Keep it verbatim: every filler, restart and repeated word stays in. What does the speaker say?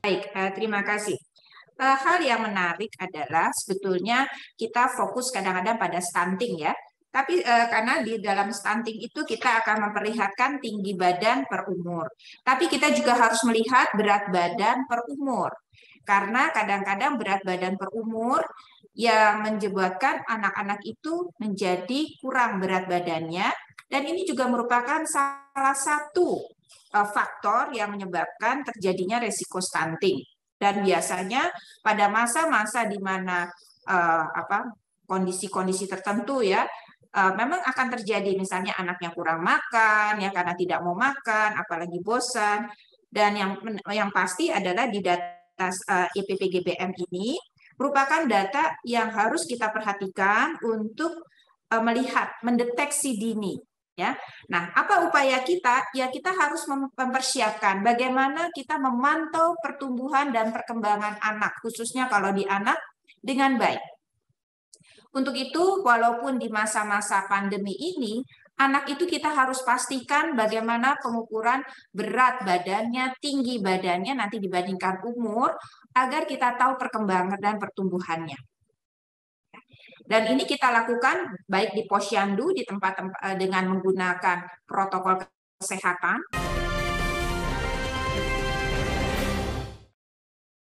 Baik, eh, terima kasih. Eh, Hal yang menarik adalah sebetulnya kita fokus kadang-kadang pada stunting ya. Tapi eh, karena di dalam stunting itu kita akan memperlihatkan tinggi badan per umur. Tapi kita juga harus melihat berat badan per umur. Karena kadang-kadang berat badan per umur yang menyebabkan anak-anak itu menjadi kurang berat badannya. Dan ini juga merupakan salah satu eh, faktor yang menyebabkan terjadinya resiko stunting. Dan biasanya pada masa-masa di mana uh, apa kondisi-kondisi tertentu ya uh, memang akan terjadi misalnya anaknya kurang makan ya karena tidak mau makan apalagi bosan dan yang yang pasti adalah di data uh, I P P G B M ini merupakan data yang harus kita perhatikan untuk uh, melihat mendeteksi dini ya. Nah, apa upaya kita? Ya, kita harus mempersiapkan bagaimana kita memantau pertumbuhan dan perkembangan anak, khususnya kalau di anak dengan baik. Untuk itu, walaupun di masa-masa pandemi ini, anak itu kita harus pastikan bagaimana pengukuran berat badannya, tinggi badannya nanti dibandingkan umur, agar kita tahu perkembangan dan pertumbuhannya. Dan ini kita lakukan baik di posyandu di tempat-tempat dengan menggunakan protokol kesehatan